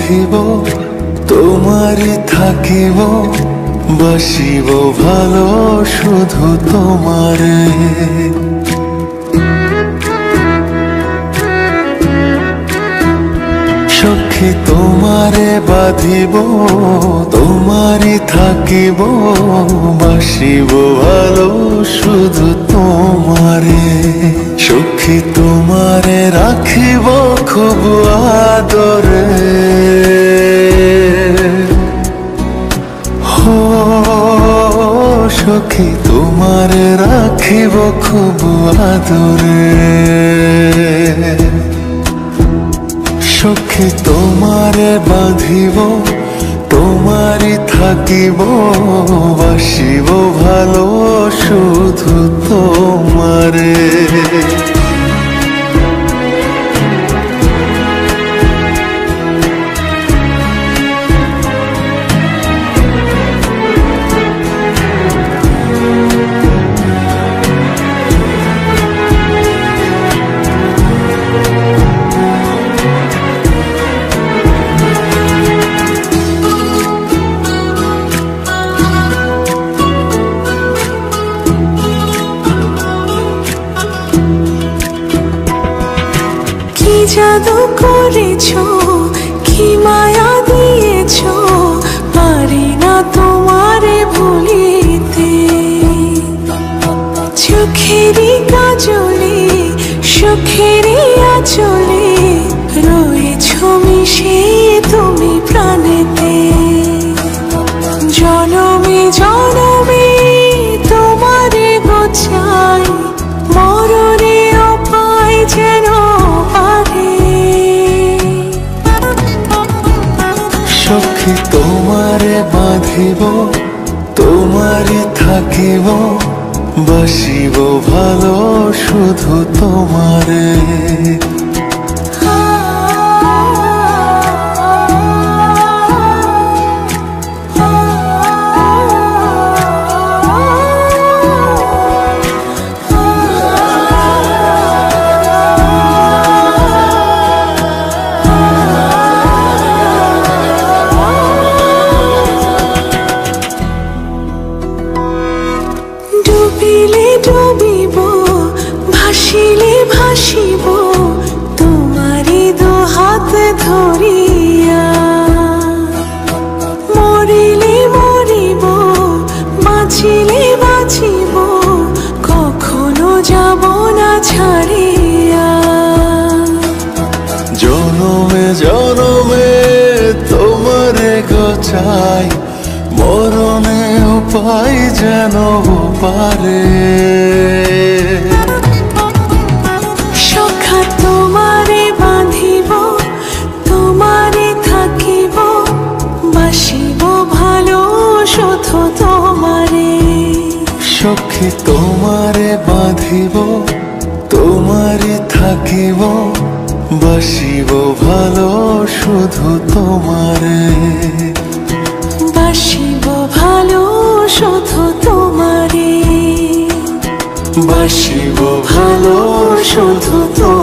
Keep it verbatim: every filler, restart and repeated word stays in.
বাঁধিব তোমারই থাকিব বাসিব ভালো শুধু তোমারে সখী তোমারে বাঁধিব তোমারই থাকিব বাসিব ভালো শুধু তোমারে সখী তোমারে রাখিব খুব আদরে হো সখী তোমারে রাখিব খুব আদরে সখী তোমারে বাঁধিব তোমারই থাকিব বাসিব ভালো শুধু তোমারে জাদু করেছো কি মায়া দিয়েছো পারি না তোমারে ভুলিতে চোখেরই কাজলে সুখেরই আঁচলে রয়েছো মিশে তুমি প্রাণেতে জনমে জনমে তোমারে গোছাই মরণেও পাই যেন সখী তোমারে বাঁধিব তোমারই থাকিব বাসিব ভালো শুধু তোমারে ডুবিলে ডুবিব ভাসিলে ভাসিব তোমারি দু হাত ধরিয়া মরিলে মরিব বাঁচিলে বাঁচিব কখনো যাব না ছাড়িয়া জনমে জনমে তোমারে গোছাই মরণে উপায় যেন পারে সখা তোমারে বাঁধিব তোমারে থাকিব বাসিব ভালো শুধু তোমারে সখী তোমারে বাঁধিব তোমারই থাকিব বাসিব ভালো শুধু তোমারে বাসিব ভালো শুধু তোমারে বাসিব ভালো শুধু তোমারে।